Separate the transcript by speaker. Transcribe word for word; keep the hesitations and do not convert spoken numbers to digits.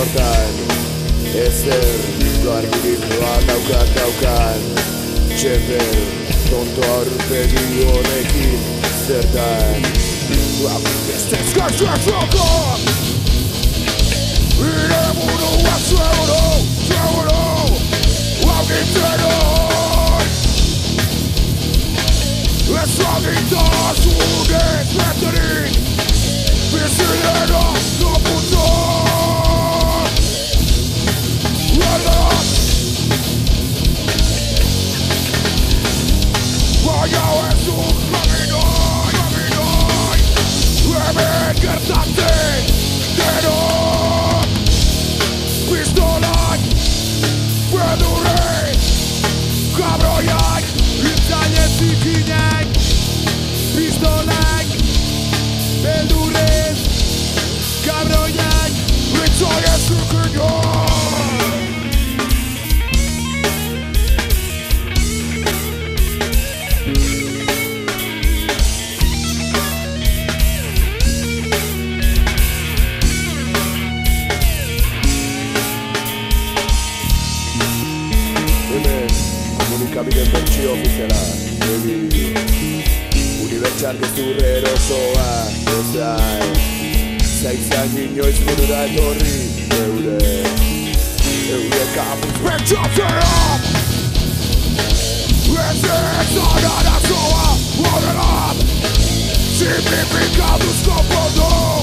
Speaker 1: hortan ezer garbirimua daukat daukan txepel tonto aurpegi honekin zertan beste eskartzuetzoko ire buruak seguro, seguro aginteron ezagintasunek beterik bizilera kaputa Lete baina ez dut jaminoi, jaminoi hemen gertatzen deno pistolak bedurek kabroiak Itzainek zikinak pistolak beldurrez kabroiak Itzainek zikinak Komunikabideen bertsio ofiziala Ebi Unibertsal gezurrero zoa Ezai Zaizan inoiz burura etorri Eure Eure kapuz bertxotzera Ez ezan arazoa Horrela Simplifikatuzko podo